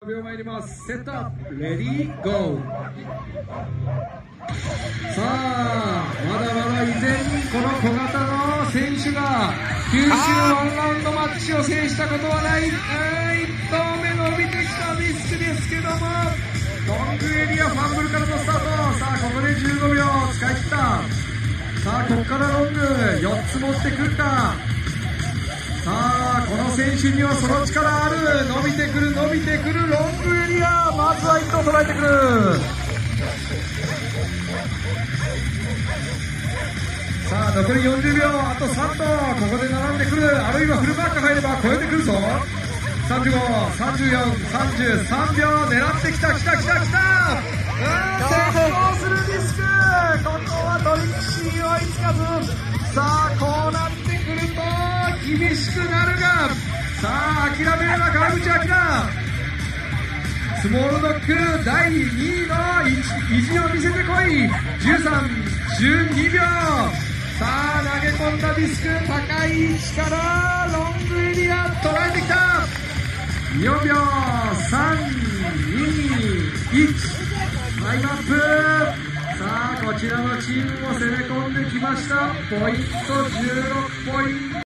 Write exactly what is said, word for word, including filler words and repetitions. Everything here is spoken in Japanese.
秒参ります。セットアップレディーゴー。さあまだまだ依然この小型の選手が九州ワンラウンドマッチを制したことはない。いっ投目伸びてきたミスですけども、ロングエリアファンブルからのスタート。さあここでじゅうごびょう使い切った。さあここからロングよっつ持ってくるか。さあこの選手にはその力ある。伸びてくる伸びてくるロングエリア、まずはいっ投捉えてくる。さあ残りよんじゅうびょう、あとさん投、ここで並んでくる。あるいはフルバック入れば超えてくるぞ。さんじゅうご、さんじゅうよん、さんじゅうさんびょう狙ってきたきたきたきた。成功するディスク。ここはドリッシー追いつかず。さあこうなってくると厳しくなるが、さあ諦めるな川口明。スモールドッグだいにいの意地を見せてこい。じゅうさん、じゅうにびょう。さあ投げ込んだディスク、高い位置からロングエリア捉えてきた。よんびょう、さん、に、いち、タイムアップ。さあこちらのチームも攻め込んできました。ポイントじゅうろくポイント。